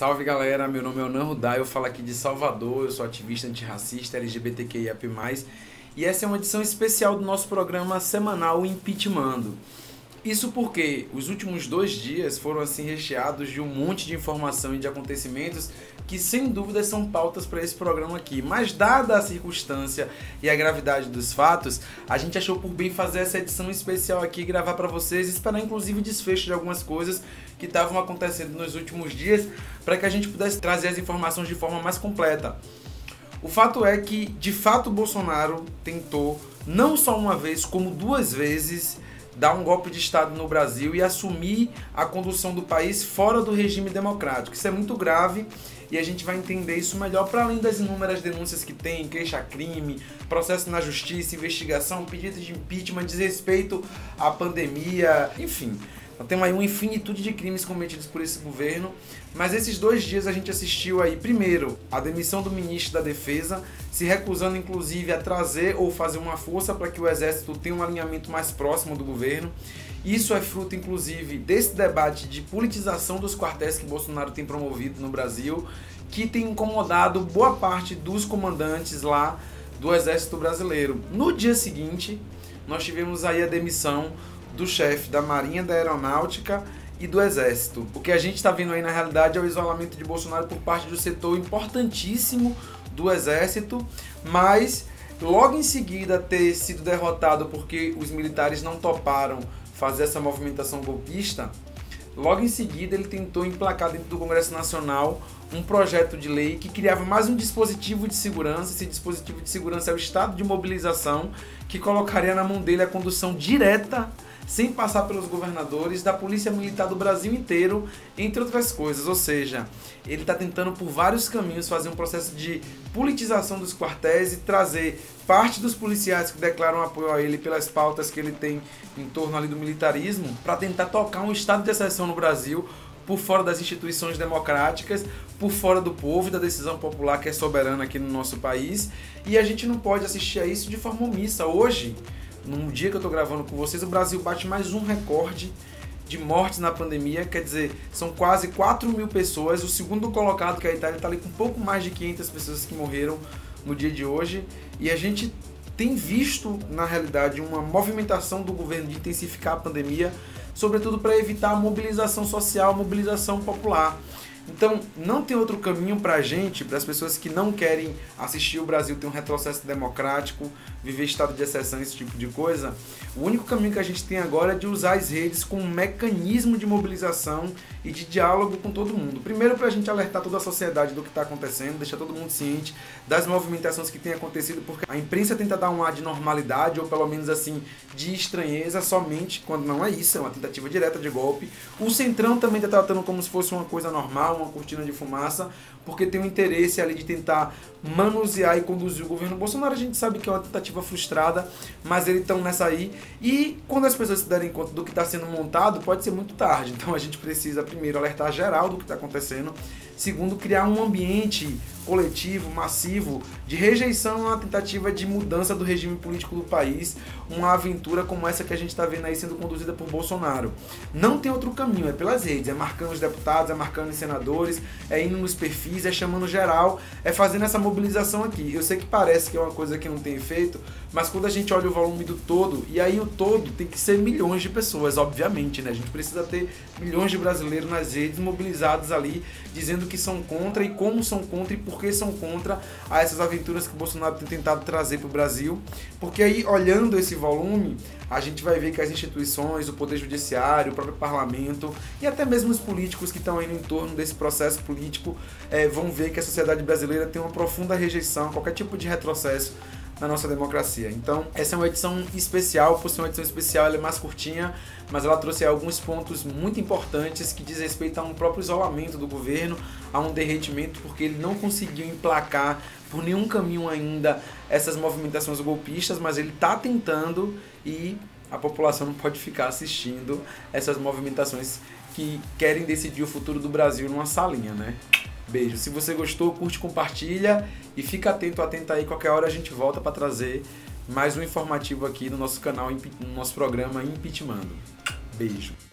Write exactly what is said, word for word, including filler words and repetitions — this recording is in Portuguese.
Salve galera, meu nome é Onan Rudá, eu falo aqui de Salvador, eu sou ativista antirracista, L G B T Q I A P mais, e essa é uma edição especial do nosso programa semanal Impeachmando. Isso porque os últimos dois dias foram assim recheados de um monte de informação e de acontecimentos que sem dúvida são pautas para esse programa aqui. Mas dada a circunstância e a gravidade dos fatos, a gente achou por bem fazer essa edição especial aqui, gravar para vocês e esperar inclusive desfecho de algumas coisas que estavam acontecendo nos últimos dias para que a gente pudesse trazer as informações de forma mais completa. O fato é que, de fato, o Bolsonaro tentou, não só uma vez, como duas vezes, dar um golpe de Estado no Brasil e assumir a condução do país fora do regime democrático. Isso é muito grave e a gente vai entender isso melhor para além das inúmeras denúncias que tem, queixa-crime, processo na justiça, investigação, pedido de impeachment, desrespeito à pandemia, enfim. Nós temos aí uma infinitude de crimes cometidos por esse governo, mas esses dois dias a gente assistiu aí, primeiro, a demissão do ministro da Defesa, se recusando inclusive a trazer ou fazer uma força para que o Exército tenha um alinhamento mais próximo do governo. Isso é fruto inclusive desse debate de politização dos quartéis que Bolsonaro tem promovido no Brasil, que tem incomodado boa parte dos comandantes lá do Exército Brasileiro. No dia seguinte, nós tivemos aí a demissão do chefe da Marinha, da Aeronáutica e do Exército. O que a gente está vendo aí na realidade é o isolamento de Bolsonaro por parte do setor importantíssimo do Exército, mas logo em seguida ter sido derrotado porque os militares não toparam fazer essa movimentação golpista, logo em seguida ele tentou emplacar dentro do Congresso Nacional um projeto de lei que criava mais um dispositivo de segurança. Esse dispositivo de segurança é o estado de mobilização, que colocaria na mão dele a condução direta, sem passar pelos governadores, da Polícia Militar do Brasil inteiro, entre outras coisas. Ou seja, ele está tentando por vários caminhos fazer um processo de politização dos quartéis e trazer parte dos policiais que declaram apoio a ele pelas pautas que ele tem em torno ali do militarismo, para tentar tocar um estado de exceção no Brasil, por fora das instituições democráticas, por fora do povo e da decisão popular que é soberana aqui no nosso país. E a gente não pode assistir a isso de forma omissa. Hoje, no dia que eu estou gravando com vocês, o Brasil bate mais um recorde de mortes na pandemia, quer dizer, são quase quatro mil pessoas. O segundo colocado, que é a Itália, está ali com um pouco mais de quinhentas pessoas que morreram no dia de hoje. E a gente tem visto, na realidade, uma movimentação do governo de intensificar a pandemia, sobretudo para evitar a mobilização social, a mobilização popular. Então, não tem outro caminho para a gente, para as pessoas que não querem assistir o Brasil ter um retrocesso democrático, viver estado de exceção, esse tipo de coisa. O único caminho que a gente tem agora é de usar as redes como um mecanismo de mobilização e de diálogo com todo mundo. Primeiro, para a gente alertar toda a sociedade do que está acontecendo, deixar todo mundo ciente das movimentações que têm acontecido, porque a imprensa tenta dar um ar de normalidade, ou pelo menos assim, de estranheza, somente quando não é isso, é uma tentativa direta de golpe. O Centrão também está tratando como se fosse uma coisa normal, uma cortina de fumaça, porque tem um interesse ali de tentar manusear e conduzir o governo Bolsonaro. A gente sabe que é uma tentativa frustrada, mas eles estão nessa aí, e quando as pessoas se derem conta do que está sendo montado, pode ser muito tarde. Então a gente precisa primeiro alertar geral do que está acontecendo, segundo, criar um ambiente coletivo, massivo, de rejeição a uma tentativa de mudança do regime político do país, uma aventura como essa que a gente está vendo aí sendo conduzida por Bolsonaro. Não tem outro caminho, é pelas redes, é marcando os deputados, é marcando os senadores, é indo nos perfis, é chamando geral, é fazendo essa mobilização aqui. Eu sei que parece que é uma coisa que não tem efeito, mas quando a gente olha o volume do todo, e aí o todo tem que ser milhões de pessoas, obviamente, né? A gente precisa ter milhões de brasileiros nas redes mobilizados ali, dizendo que são contra e como são contra e por que são contra a essas aventuras que o Bolsonaro tem tentado trazer para o Brasil. Porque aí, olhando esse volume, a gente vai ver que as instituições, o Poder Judiciário, o próprio Parlamento e até mesmo os políticos que estão aí no entorno desse processo político é, vão ver que a sociedade brasileira tem uma profunda rejeição a qualquer tipo de retrocesso na nossa democracia. Então, essa é uma edição especial. Por ser uma edição especial, ela é mais curtinha, mas ela trouxe alguns pontos muito importantes que diz respeito a um próprio isolamento do governo, a um derretimento, porque ele não conseguiu emplacar por nenhum caminho ainda essas movimentações golpistas, mas ele está tentando, e a população não pode ficar assistindo essas movimentações que querem decidir o futuro do Brasil numa salinha, né? Beijo. Se você gostou, curte, compartilha e fica atento, atenta aí. Qualquer hora a gente volta para trazer mais um informativo aqui no nosso canal, no nosso programa Impeachmando. Beijo.